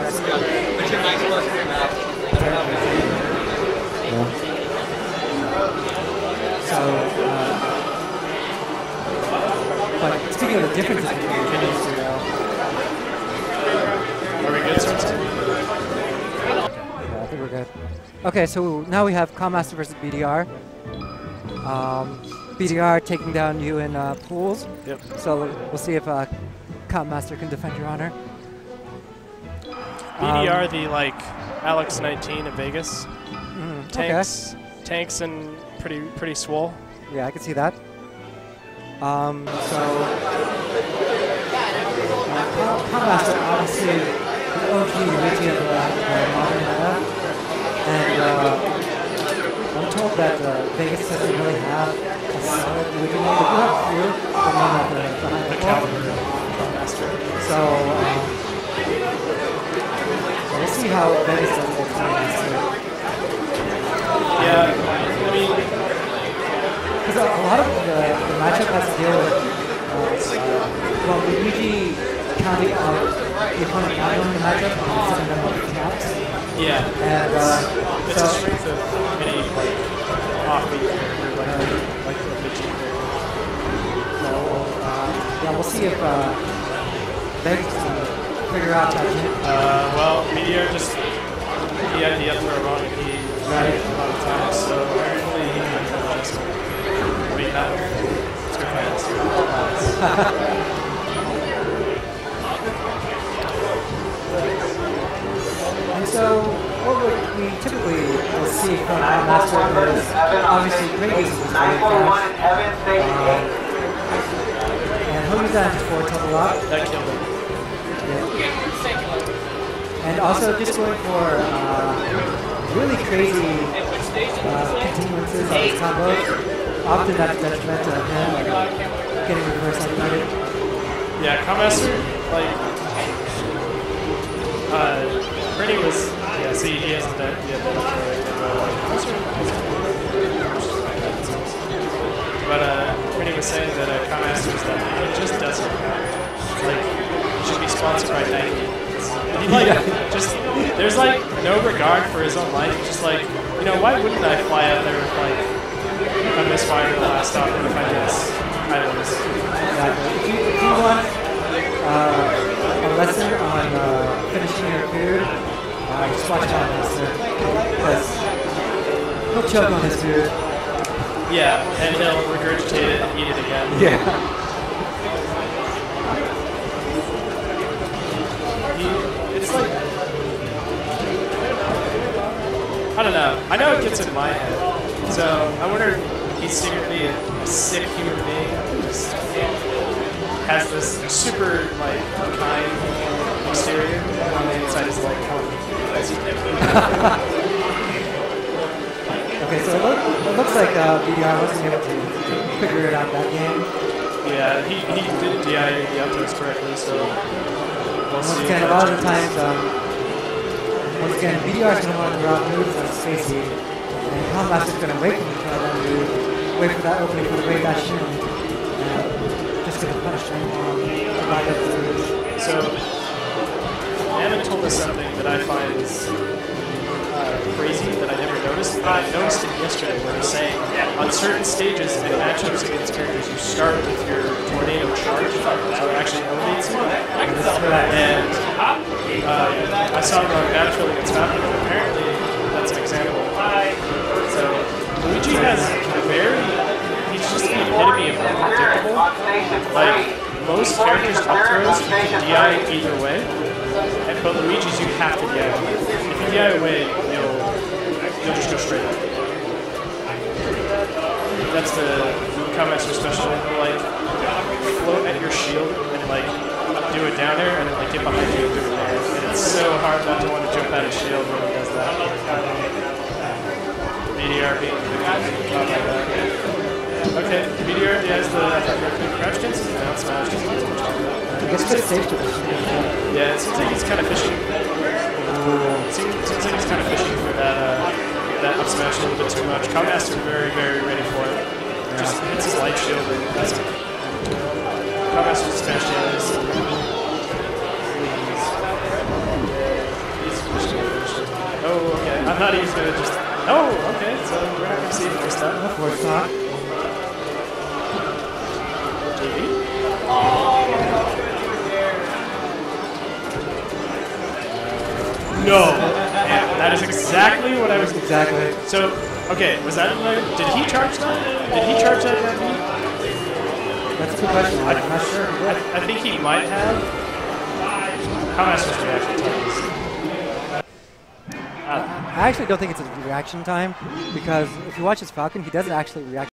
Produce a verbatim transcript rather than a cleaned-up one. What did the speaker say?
Put your mic close to your mouth. Yeah. So, uh, but speaking of the differences between the two, Are we good, sir? yeah, I think we're good. Okay, so now we have Commaster versus B D R. Um, B D R taking down you in uh, pools. Yep. So we'll see if uh, Commaster can defend your honor. B D R, Um, the like Alex nineteen of Vegas. Mm, Tanks, tanks, and pretty pretty swole. Okay. Yeah, I can see that. Um, so uh, Commaster, obviously the O G Luigi of the uh, modern era, and uh, I'm told that uh, Vegas doesn't really have a solid Luigi name. They do have a few, but none of the behind the wall. So. Um, We'll see how Vegas does it. Yeah, I mean, because a, a lot of the, the matchup has to deal with, uh, uh, well, Luigi counting out the opponent counting on the matchup and setting them up for counts. yeah, And uh, it's so, a strength of any like offbeat character, like like the pitching character. so uh, yeah, we'll see if uh, Vegas can figure out that. Uh, well, B D R just he had the up throw wrong and he got it a lot of times, so apparently he can adjust it. I mean, that it's good fast. And so, what we, we typically will see from our master is obviously great use of his great flash. Um, and he'll use that in his forward tilt a lot. That killed him. Yeah. And also just going for uh, really crazy uh, continuances on his combos. Often that's detrimental of him, like getting reverse executed. Yeah, Commaster, like, uh, Pretty was, yeah, see, he has that, yeah, that but, uh, Pretty was saying that uh, Commaster is that he just doesn't, like, he should be sponsored by Nike. He, like, yeah. just, there's, like, no regard for his own life. He's just like, you know, why wouldn't I fly out there with, like, a misfire in the last stop and if I guess I lose? Exactly. If you, if you want uh, a lesson on uh, finishing your food, uh, just watch out, Master. Because he'll choke on his food. Yeah, and he'll regurgitate it and eat it again. Yeah. He, it's like, I don't know. I know it gets in my head. So I wonder if he's secretly a, a sick human being who just has this super like kind exterior, and on the inside is like how Okay, so it, look, it looks like uh, B D R wasn't able to figure it out that game. Yeah, he, he didn't D I the outros correctly, so we'll Once see. again, a lot of the times, um, once again, B D R is going to want to route moves on Spacey, and Commaster's going to wait for him to try that move, wait for that opening for the wave dash in, and just going to punish him um, to back up the moves. So, Anna told us something that I find is uh, crazy that I never noticed, but I noticed it yesterday where he's saying on certain stages and matchups against characters, you start with your tornado charge, so it actually elevates you. And uh, I saw it on Battlefield against Falcon, and apparently that's an example. So, Luigi has a very, he's just the epitome of unpredictable. Like, most characters' up throws, you can D I either way, and, but Luigi's you have to D I. If you D I away, you'll, you'll just go straight up. That's the Commaster special. He'll like float at your shield and like do a down air and then like get behind you and do it there. And it's so hard not to want to jump out of shield when he does that. B D R being caught like that. Okay, B D R has the crouch dance and down smash. I guess it's safe to push. Yeah, it seems like he's kind of fishing. It seems, it seems like he's kind of fishing for that uh, that up smash a little bit too much. Commaster very, very ready for it. Yeah. Just hits his light shield and that's it. Commaster smash damage. I'm not even going to just... Oh, okay, so we're not going to see it first time. Of course not. J B? No! Yeah, that is exactly what I was... Exactly. So, okay, was that... Did he charge that? Did he charge that at me? That's a good question. I'm not sure. if he did. I, I think he might have. How am I supposed to react to this? Uh, I actually don't think it's a reaction time because if you watch his Falcon, he doesn't actually react.